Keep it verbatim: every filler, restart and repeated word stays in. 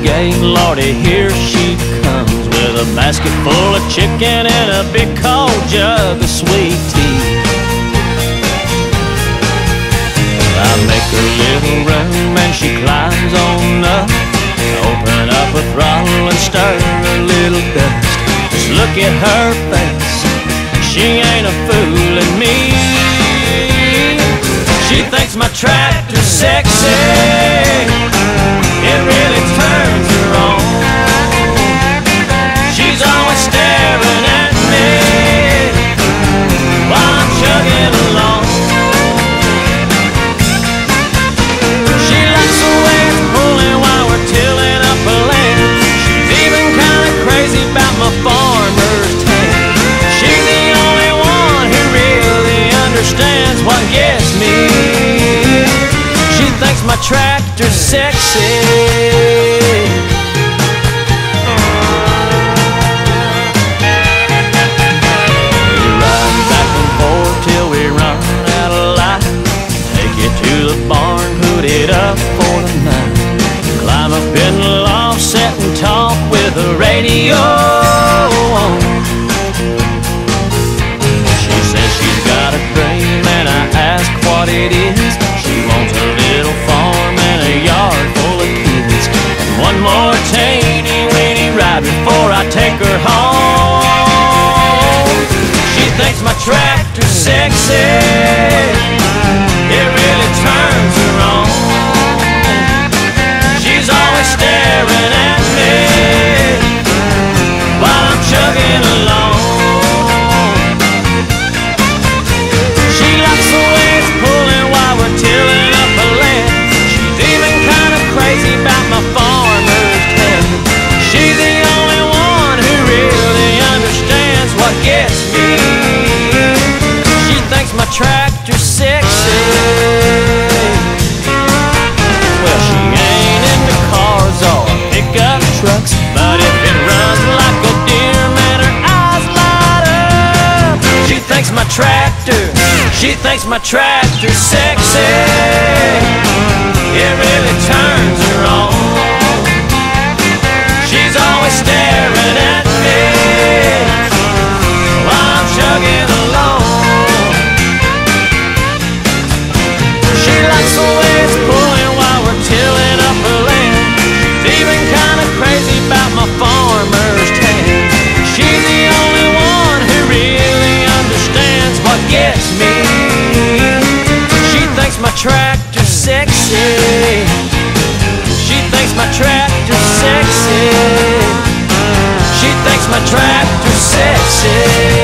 gate, Lordy, here she comes with a basket full of chicken and a big cold jug of sweet tea. I make her little room and she climbs on up, open up a throttle and stir a little dust. Just look at her face, she ain't a fooling me. She thinks my tractor's sexy, it really turns her on. She's always staring at me while I'm chugging along. She likes the way it's pulling while we're tilling up a land. She's even kinda crazy about my farmer's tan. She's the only one who really understands what gets me. She thinks my tractor's sexy. Up for the night, climb up in the loft, sit and talk with the radio on. She says she's got a dream and I ask what it is. She wants a little farm and a yard full of kids, and one more teeny-weeny ride before I take her home. She thinks my tractor's sexy, it really turns her on. She's always staring at me while I'm chugging along. She likes the way it's pulling while we're tilling up a land. She's even kind of crazy about my farmer's tan. She's the only one who really understands what gets me. She thinks my tractor's sexy. Well, she ain't into cars or pickup trucks, but if it runs like a deer, man, her eyes light up. She thinks my tractor, she thinks my tractor's sexy. It really turns her on. She's always staring at me while I'm chugging along. She likes the way it's pulling while we're tilling up her land. She's even kinda crazy about my farmer's tan. She's the only one who really understands what gets me. She thinks my tractor's sexy. She thinks my tractor's sexy. She thinks my tractor's sexy.